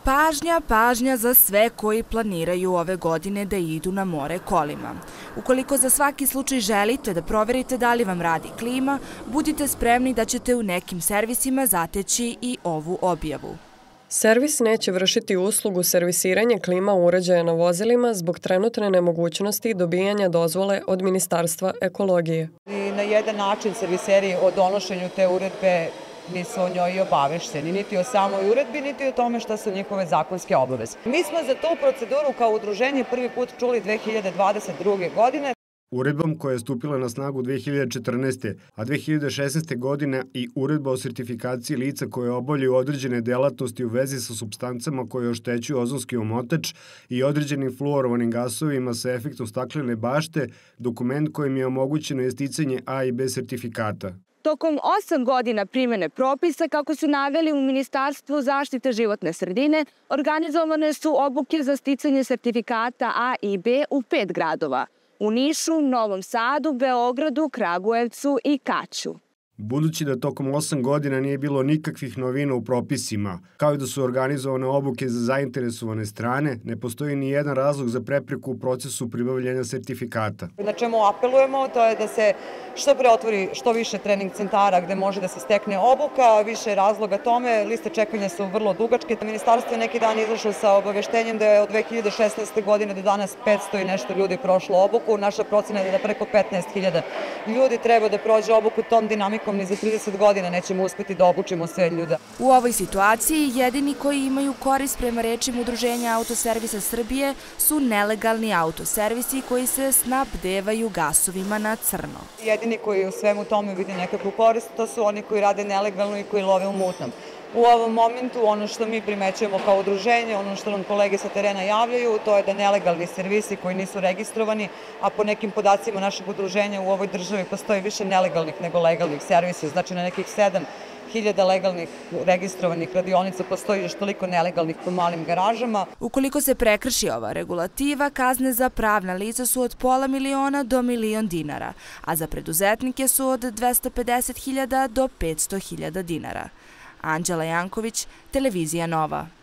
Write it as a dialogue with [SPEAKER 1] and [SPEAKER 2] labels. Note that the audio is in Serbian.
[SPEAKER 1] Pažnja, pažnja za sve koji planiraju ove godine da idu na more kolima. Ukoliko za svaki slučaj želite da proverite da li vam radi klima, budite spremni da ćete u nekim servisima zateći i ovu objavu.
[SPEAKER 2] Servis neće vršiti uslugu servisiranja klima uređaja na vozilima zbog trenutne nemogućnosti dobijanja dozvole od Ministarstva ekologije.
[SPEAKER 3] I na jedan način serviseri o donošenju te uredbe nisu o njoj obavešteni, niti o samoj uredbi, niti o tome šta su njihove zakonske obaveze. Mi smo za tu proceduru kao udruženje prvi put čuli 2022. godine.
[SPEAKER 4] Uredbom koja je stupila na snagu 2014. a 2016. godine i uredba o sertifikaciji lica koje obavljaju određene delatnosti u vezi sa supstancama koje oštećuju ozonski omotač i određenim fluorovanim gasovima sa efektom staklene bašte, dokument kojim je omogućeno sticanje A i B sertifikata.
[SPEAKER 5] Tokom 8 godina primene propisa, kako su naveli u Ministarstvu zaštite životne sredine, organizovane su obuke za sticanje sertifikata A i B u 5 gradova. U Nišu, Novom Sadu, Beogradu, Kragujevcu i Kaću.
[SPEAKER 4] Budući da tokom 8 godina nije bilo nikakvih novina u propisima, kao i da su organizovane obuke za zainteresovane strane, ne postoji ni jedan razlog za prepreku u procesu pribavljanja sertifikata.
[SPEAKER 3] Na čemu apelujemo, to je da se što pre otvori što više trening centara gde može da se stekne obuka, više razloga tome, liste čekanja su vrlo dugačke. Ministarstvo je neki dan izašlo sa obaveštenjem da je od 2016. godine do danas 500 i nešto ljudi prošlo obuku. Naša procena je da preko 15.000 ljudi treba da prođe obuku tom dinamikom. Ni za 30 godina nećemo uspeti da obučimo sve ljude.
[SPEAKER 1] U ovoj situaciji jedini koji imaju korist prema rečima Udruženja autoservisa Srbije su nelegalni autoservisi koji se snabdevaju gasovima na crno.
[SPEAKER 3] Jedini koji u svemu tome vide nekakvu korist, to su oni koji rade nelegalno i koji love u mutnom. U ovom momentu ono što mi primećujemo kao udruženje, ono što nam kolege sa terena javljaju, to je da nelegalni servisi koji nisu registrovani, a po nekim podacima našeg udruženja u ovoj državi postoji više nelegalnih nego legalnih servisa, znači na nekih 7.000 legalnih registrovanih radionica postoji još toliko nelegalnih po malim garažama.
[SPEAKER 1] Ukoliko se prekrši ova regulativa, kazne za pravna lica su od pola miliona do milion dinara, a za preduzetnike su od 250.000 do 500.000 dinara. Anđela Janković, Televizija Nova.